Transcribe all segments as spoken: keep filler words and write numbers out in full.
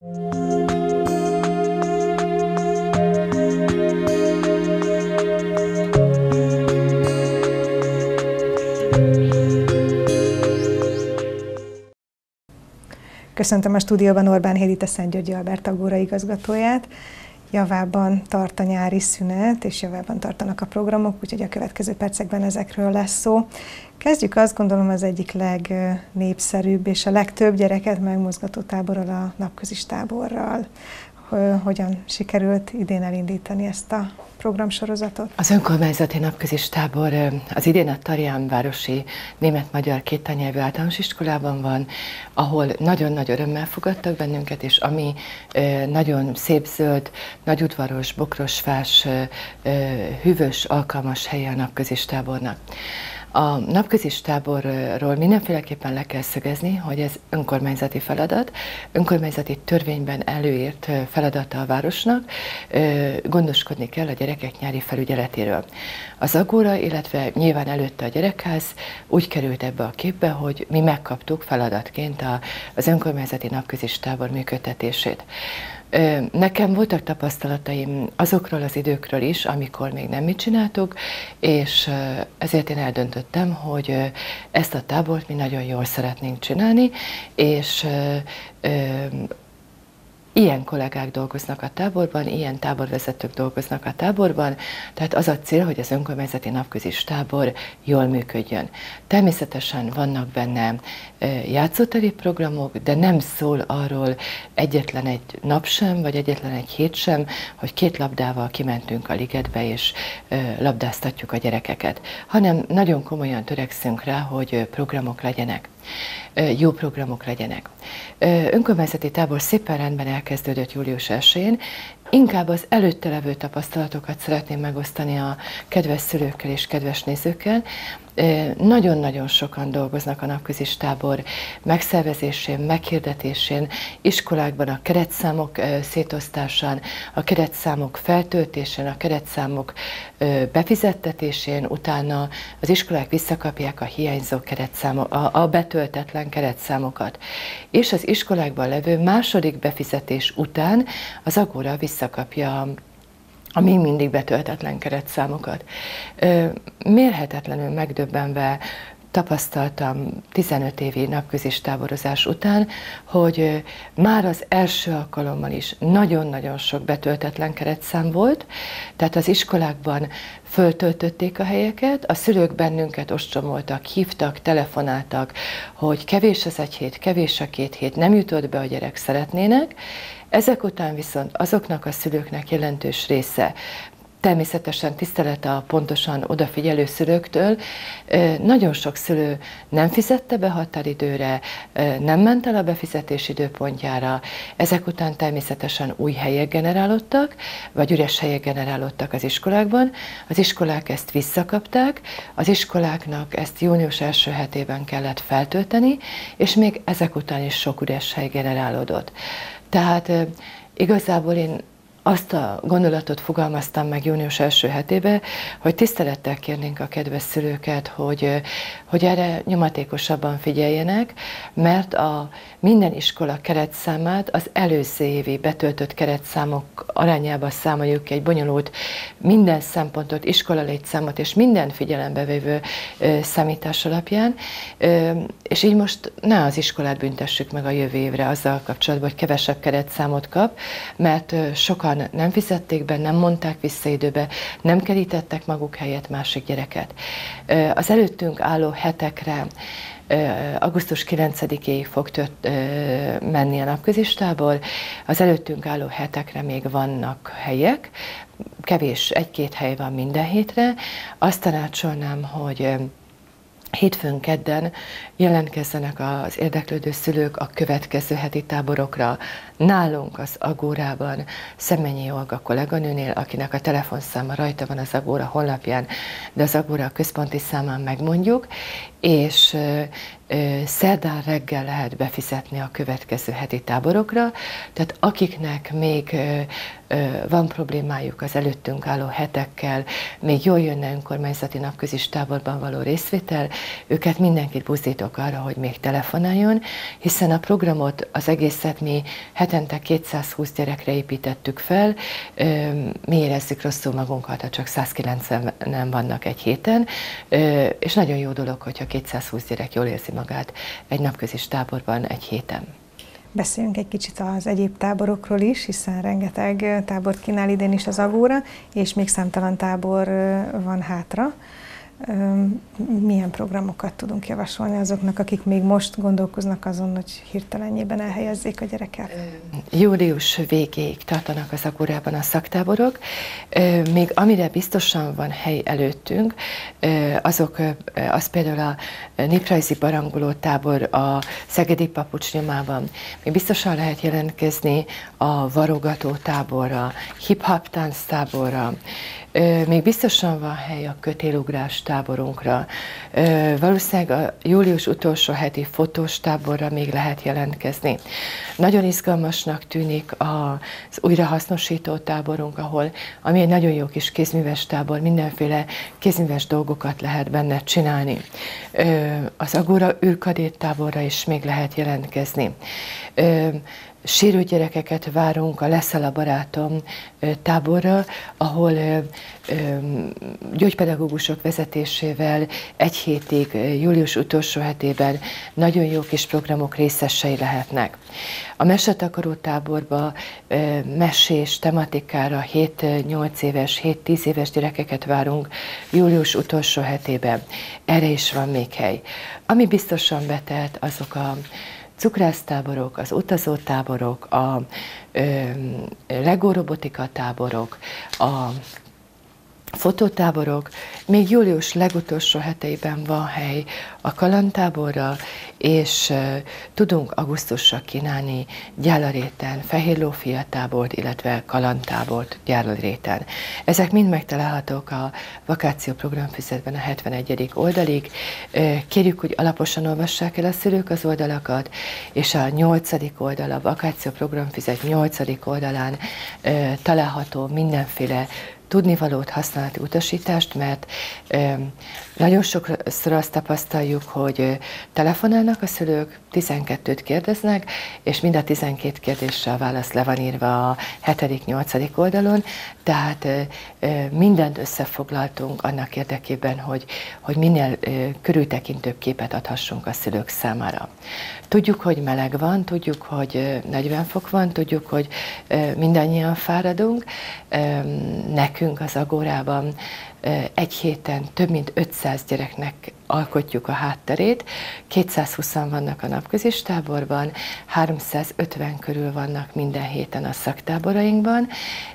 Köszöntöm a stúdióban Orbán Hédit, a Szentgyörgyi Albert Agóra igazgatóját. Javában tart a nyári szünet, és javában tartanak a programok, úgyhogy a következő percekben ezekről lesz szó. Kezdjük azt gondolom az egyik legnépszerűbb és a legtöbb gyereket megmozgató táborral, a napközis táborral. Hogyan sikerült idén elindítani ezt a programsorozatot? Az önkormányzati napközis tábor az idén a Tarján városi német-magyar kétanyelvű általános iskolában van, ahol nagyon nagy örömmel fogadtak bennünket, és ami nagyon szép zöld, nagyudvaros, bokrosfás, hűvös, alkalmas helye a napközis tábornak. A napközis táborról mindenféleképpen le kell szögezni, hogy ez önkormányzati feladat, önkormányzati törvényben előírt feladata a városnak, gondoskodni kell a gyerekek nyári felügyeletéről. Az Agóra, illetve nyilván előtte a Gyerekház úgy került ebbe a képbe, hogy mi megkaptuk feladatként az önkormányzati napközis tábor működtetését. Nekem voltak tapasztalataim azokról az időkről is, amikor még nem mit csináltuk, és ezért én eldöntöttem, hogy ezt a tábort mi nagyon jól szeretnénk csinálni, és ilyen kollégák dolgoznak a táborban, ilyen táborvezetők dolgoznak a táborban, tehát az a cél, hogy az önkormányzati napközis tábor jól működjön. Természetesen vannak benne játszóteri programok, de nem szól arról egyetlen egy nap sem, vagy egyetlen egy hét sem, hogy két labdával kimentünk a ligetbe, és labdáztatjuk a gyerekeket, hanem nagyon komolyan törekszünk rá, hogy programok legyenek. Jó programok legyenek. Önkormányzati tábor szépen rendben elkezdődött július elsején. Inkább az előtte levő tapasztalatokat szeretném megosztani a kedves szülőkkel és kedves nézőkkel. Nagyon-nagyon sokan dolgoznak a napközis tábor megszervezésén, meghirdetésén, iskolákban a keretszámok szétosztásán, a keretszámok feltöltésén, a keretszámok befizettetésén, utána az iskolák visszakapják a hiányzó keretszámok, a, a betöltetlen keretszámokat. És az iskolákban levő második befizetés után az Agóra visszakapja a még mindig betöltetlen keretszámokat. Mérhetetlenül megdöbbenve tapasztaltam tizenöt évi napközis táborozás után, hogy már az első alkalommal is nagyon-nagyon sok betöltetlen keretszám volt, tehát az iskolákban föltöltötték a helyeket, a szülők bennünket ostromoltak, hívtak, telefonáltak, hogy kevés az egy hét, kevés a két hét, nem jutott be a gyerek, szeretnének. Ezek után viszont azoknak a szülőknek jelentős része, természetesen tisztelet a pontosan odafigyelő szülőktől, nagyon sok szülő nem fizette be határidőre, nem ment el a befizetés időpontjára, ezek után természetesen új helyek generálódtak, vagy üres helyek generálódtak az iskolákban, az iskolák ezt visszakapták, az iskoláknak ezt június első hetében kellett feltölteni, és még ezek után is sok üres hely generálódott. Tehát igazából én azt a gondolatot fogalmaztam meg június első hetébe, hogy tisztelettel kérnénk a kedves szülőket, hogy, hogy erre nyomatékosabban figyeljenek, mert a minden iskola keretszámát az előző évi betöltött keretszámok arányába számoljuk ki, egy bonyolult minden szempontot, iskola létszámot és minden figyelembe vévő számítás alapján, és így most ne az iskolát büntessük meg a jövő évre azzal kapcsolatban, hogy kevesebb keretszámot kap, mert sokan nem fizették be, nem mondták vissza időbe, nem kerítettek maguk helyett másik gyereket. Az előttünk álló hetekre augusztus kilencedikéig fog tört, menni a napközis tábor, az előttünk álló hetekre még vannak helyek, kevés, egy-két hely van minden hétre. Azt tanácsolnám, hogy hétfőn, kedden jelentkezzenek az érdeklődő szülők a következő heti táborokra. Nálunk az Agórában Szemenyi Olga kolléganőnél, akinek a telefonszáma rajta van az Agóra honlapján, de az Agóra központi számán megmondjuk, és szerdán reggel lehet befizetni a következő heti táborokra, tehát akiknek még van problémájuk az előttünk álló hetekkel, még jól jönne önkormányzati napközis táborban való részvétel, őket mindenkit buzdítok arra, hogy még telefonáljon, hiszen a programot, az egészet mi hetente kétszázhúsz gyerekre építettük fel, mi érezzük rosszul magunkat, ha csak százkilencvenen vannak egy héten, és nagyon jó dolog, hogyha kétszázhúsz gyerek jól érzi magát egy napközis táborban egy héten. Beszéljünk egy kicsit az egyéb táborokról is, hiszen rengeteg tábort kínál idén is az Agóra, és még számtalan tábor van hátra. Milyen programokat tudunk javasolni azoknak, akik még most gondolkoznak azon, hogy hirtelenjében elhelyezzék a gyereket? Július végéig tartanak az Agórában a szaktáborok. Még amire biztosan van hely előttünk, azok, az például a néprajzi barangoló tábor a Szegedi Papucs nyomában. Még biztosan lehet jelentkezni a varogató táborra, hip-hop tánc táborra, még biztosan van hely a kötélugrás táborunkra. Valószínűleg a július utolsó heti fotós táborra még lehet jelentkezni. Nagyon izgalmasnak tűnik az újrahasznosító táborunk, ahol, ami egy nagyon jó kis kézműves tábor, mindenféle kézműves dolgokat lehet benne csinálni. Az Agóra űrkadét táborra is még lehet jelentkezni. Sérült gyerekeket várunk a Leszel a barátom táborra, ahol gyógypedagógusok vezetésével egy hétig, július utolsó hetében nagyon jó kis programok részesei lehetnek. A mesetakaró táborba mesés tematikára hét-nyolc éves, hét-tíz éves gyerekeket várunk július utolsó hetében. Erre is van még hely. Ami biztosan betelt, azok a cukrásztáborok, az utazótáborok, a ö, Lego robotika táborok, a fotótáborok, még július legutolsó heteiben van hely a kalandtáborra, és uh, tudunk augusztusra kínálni Gyálaréten, Fehérlófia tábort, illetve kalandtábort Gyálaréten. Ezek mind megtalálhatók a vakáció programfüzetben a hetvenegyedik oldalig. Uh, kérjük, hogy alaposan olvassák el a szülők az oldalakat, és a nyolcadik oldal, a vakáció programfüzet nyolcadik oldalán uh, található mindenféle tudnivalót, használati utasítást, mert ö, nagyon sokszor azt tapasztaljuk, hogy ö, telefonálnak a szülők, tizenkettőt kérdeznek, és mind a tizenkét kérdésre a válasz le van írva a hetedik-nyolcadik oldalon, tehát ö, ö, mindent összefoglaltunk annak érdekében, hogy, hogy minél ö, körültekintőbb képet adhassunk a szülők számára. Tudjuk, hogy meleg van, tudjuk, hogy negyven fok van, tudjuk, hogy ö, mindannyian fáradunk, ö, nekünk az Agórában egy héten több mint ötszáz gyereknek alkotjuk a hátterét, kétszázhúszan vannak a napközis táborban, háromszázötven körül vannak minden héten a szaktáborainkban.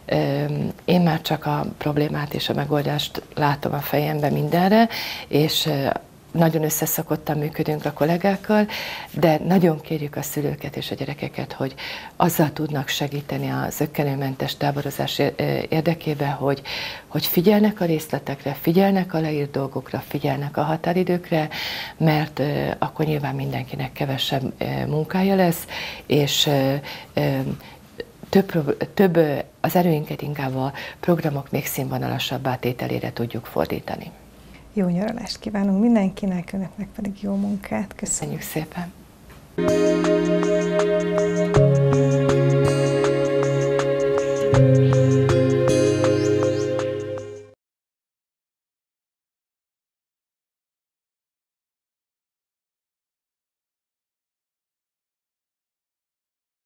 Én már csak a problémát és a megoldást látom a fejembe mindenre, és nagyon összeszokottan működünk a kollégákkal, de nagyon kérjük a szülőket és a gyerekeket, hogy azzal tudnak segíteni a zökkenőmentes táborozás érdekében, hogy, hogy figyelnek a részletekre, figyelnek a leírt dolgokra, figyelnek a határidőkre, mert akkor nyilván mindenkinek kevesebb munkája lesz, és több, több az erőinket inkább a programok még színvonalasabb átételére tudjuk fordítani. Jó nyaralást kívánunk mindenkinek, önöknek pedig jó munkát. Köszönjük szépen!